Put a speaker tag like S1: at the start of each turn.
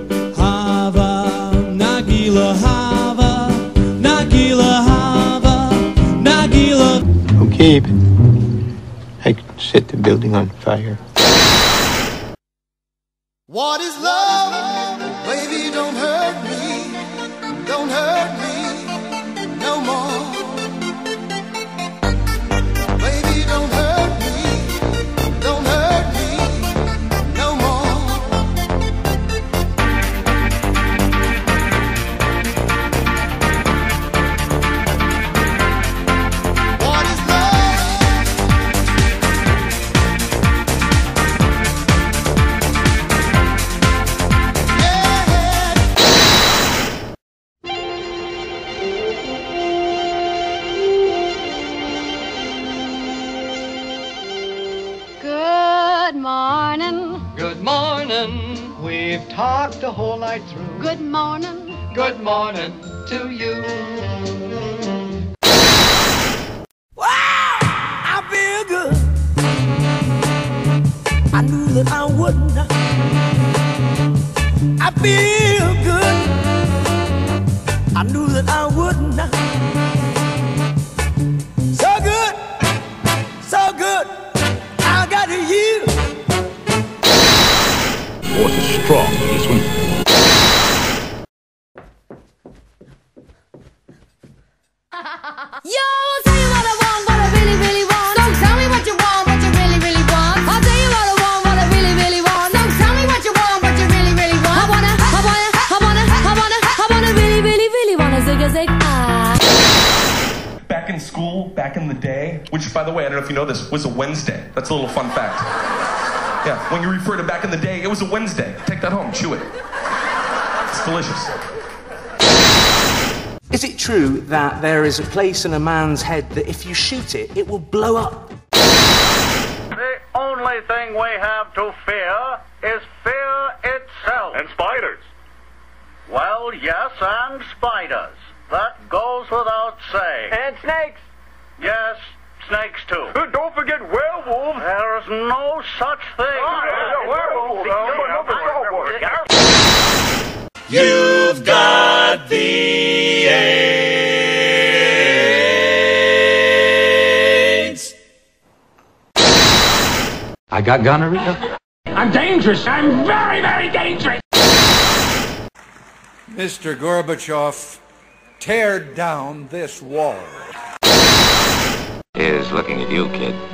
S1: Hava, Nagila, Hava, Nagila, Hava, Nagila.
S2: Okay, but I could set the building on fire.
S3: What is love? Baby, don't hurt me. Don't hurt me no more. Baby, don't hurt me. Don't hurt me no more. What is love?
S4: Good morning.
S5: Good morning. We've talked the whole night through.
S4: Good morning.
S5: Good morning to you.
S6: Wow, I feel good. I knew that I wouldn't. I feel good. I knew that I wouldn't. So good, so good. I got you.
S7: Water's strong, this one.
S4: Yo, I'll tell you what I want, what I really, really want. Don't tell me what you want, what you really, really want. I'll tell you what I want, what I really, really want. Don't tell me what you want, what you really, really want. I wanna really, really, really wanna zig a zig ah.
S8: Back in school, back in the day, which, by the way, I don't know if you know this, was a Wednesday. That's a little fun fact. Yeah, when you refer to back in the day, it was a Wednesday. Take that home, chew it. It's delicious.
S9: Is it true that there is a place in a man's head that if you shoot it, it will blow up?
S10: The only thing we have to fear is fear itself.
S11: And spiders.
S10: Well, yes, and spiders. That goes without saying.
S11: And snakes.
S10: Yes, snakes too.
S11: Don't forget werewolves.
S10: There is no such thing.
S11: Werewolves.
S1: You've got the AIDS.
S7: I got gonorrhea. I'm dangerous. I'm very, very dangerous.
S12: Mr. Gorbachev, tear down this wall.
S2: Here's looking at you, kid.